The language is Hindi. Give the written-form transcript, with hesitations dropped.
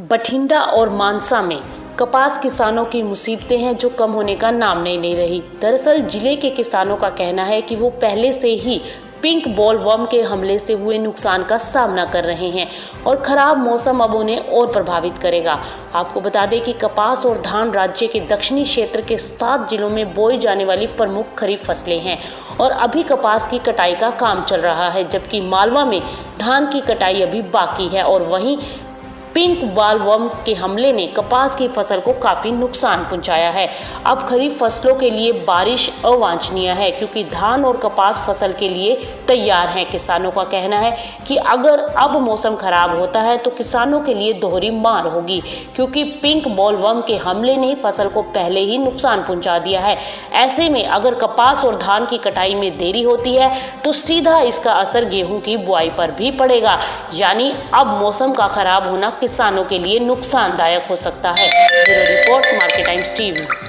बठिंडा और मानसा में कपास किसानों की मुसीबतें हैं जो कम होने का नाम नहीं ले रही। दरअसल जिले के किसानों का कहना है कि वो पहले से ही पिंक बॉलवर्म के हमले से हुए नुकसान का सामना कर रहे हैं और खराब मौसम अब उन्हें और प्रभावित करेगा। आपको बता दें कि कपास और धान राज्य के दक्षिणी क्षेत्र के 7 जिलों में बोई जाने वाली प्रमुख खरीफ फसलें हैं और अभी कपास की कटाई का काम चल रहा है, जबकि मालवा में धान की कटाई अभी बाकी है और वहीं पिंक बॉलवर्म के हमले ने कपास की फसल को काफ़ी नुकसान पहुंचाया है। अब खरीफ फसलों के लिए बारिश अवांछनीय है क्योंकि धान और कपास फसल के लिए तैयार हैं। किसानों का कहना है कि अगर अब मौसम खराब होता है तो किसानों के लिए दोहरी मार होगी क्योंकि पिंक बॉलवर्म के हमले ने फसल को पहले ही नुकसान पहुँचा दिया है। ऐसे में अगर कपास और धान की कटाई में देरी होती है तो सीधा इसका असर गेहूँ की बुआई पर भी पड़ेगा, यानी अब मौसम का खराब होना किसानों के लिए नुकसानदायक हो सकता है। Bureau report, market times TV.